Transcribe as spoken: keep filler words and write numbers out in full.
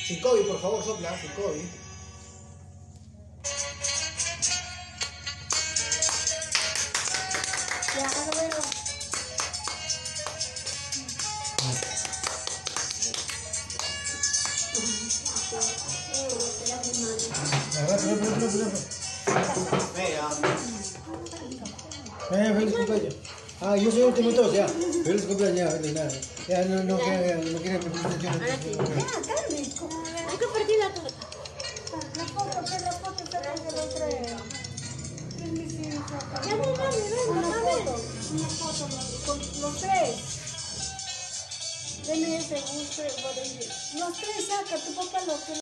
Sin COVID, por favor, sopla, sin COVID. Ya, ahora veo. Eh, feliz cumpleaños. Ah, yo soy el último de todos, ya. Feliz cumpleaños, ya, feliz nada. Ya, no, no, quiere, no quiere presentación. Hay que partir la torta. La foto, que la foto está en el otro. Ya, no, mami, ven, una foto. Una foto, mami, con los tres. Deme ese gusto, los tres saca, tu papá lo que